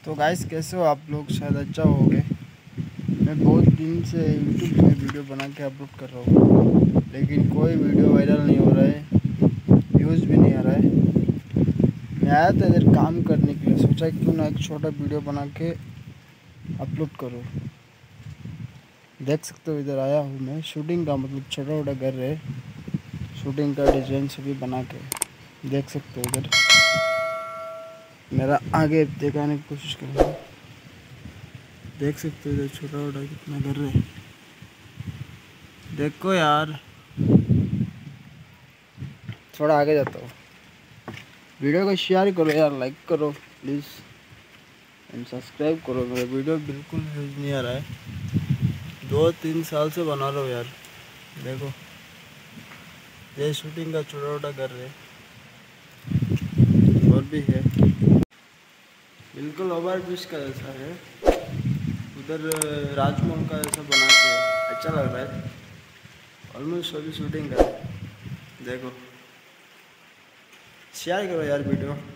तो गाइस कैसे हो आप लोग? शायद अच्छा होगे। मैं बहुत दिन से यूट्यूब में वीडियो बना के अपलोड कर रहा हूँ, लेकिन कोई वीडियो वायरल नहीं हो रहा है, व्यूज़ भी नहीं आ रहा है। मैं आया था इधर काम करने के लिए, सोचा क्यों ना एक छोटा वीडियो बना के अपलोड करूँ। देख सकते हो इधर आया हूँ मैं शूटिंग का, मतलब छोटा छोटा घर है, शूटिंग का डिज़ाइन सभी बना के देख सकते हो। इधर मेरा आगे दिखाने की कोशिश करूँगा। देख सकते हो इधर छोटा छोटा कितना घर है, देखो यार। थोड़ा आगे जाता हूँ, वीडियो को शेयर करो यार, लाइक करो प्लीज़ एंड सब्सक्राइब करो। मेरा वीडियो बिल्कुल व्यूज़ नहीं आ रहा है, 2-3 साल से बना रहा हूँ यार। देखो ये शूटिंग का छोटा छोटा घर है, और भी है, बिल्कुल ओवर ब्रिज का जैसा है। उधर राजमहल का जैसा बना के अच्छा लग रहा है। ऑलमोस्ट सभी शूटिंग का देखो, शेयर करो यार वीडियो।